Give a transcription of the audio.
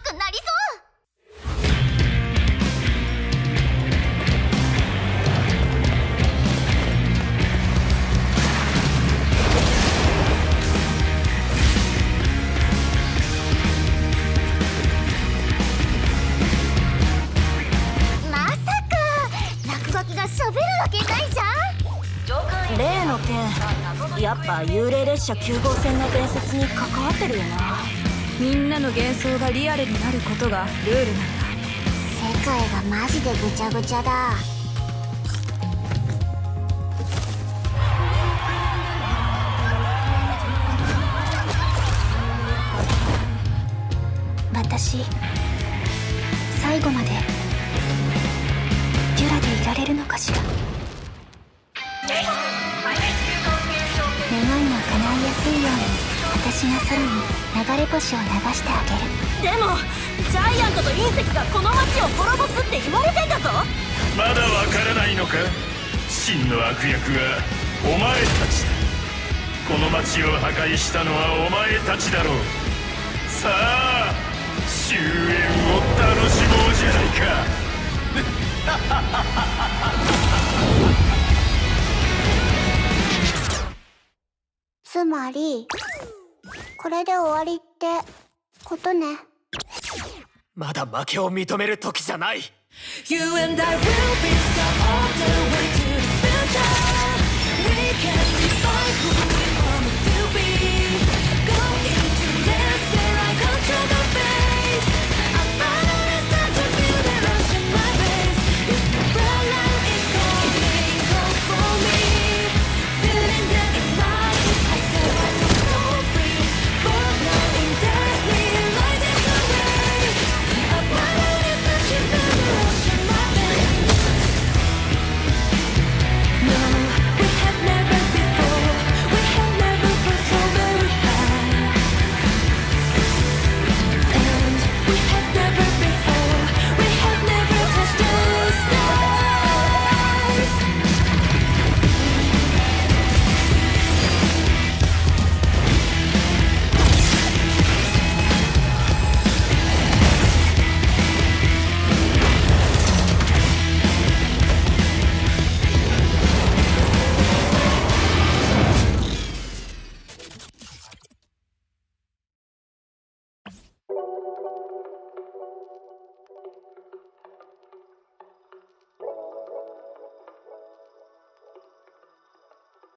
くなりそう。まさか落書きが喋るわけないじゃん。 例の件、やっぱ幽霊列車9号線の伝説に関わってるよな。 みんなの幻想がリアルになることがルールなんだ。 世界がマジでぐちゃぐちゃだ。 私最後までデュラでいられるのかしら。願いが叶いやすいように私が空に流れ星を流してあげる。 でもジャイアントと隕石がこの街を滅ぼすって言われてんだぞ。 まだわからないのか。真の悪役はお前たちだ。この街を破壊したのはお前たちだろう。さあ終焉を楽しもうじゃないか。 つまりこれで終わりってことね。 まだ負けを認める時じゃない。 You and I will be stopped all the way.